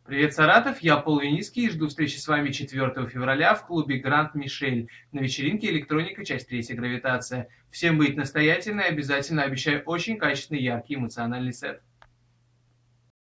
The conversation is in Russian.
Привет, Саратов, я Пол Виниский и жду встречи с вами 4 февраля в клубе Гранд Мишель на вечеринке «Электроника. Часть третья. Гравитация». Всем быть настоятельно и обязательно обещаю очень качественный, яркий, эмоциональный сет.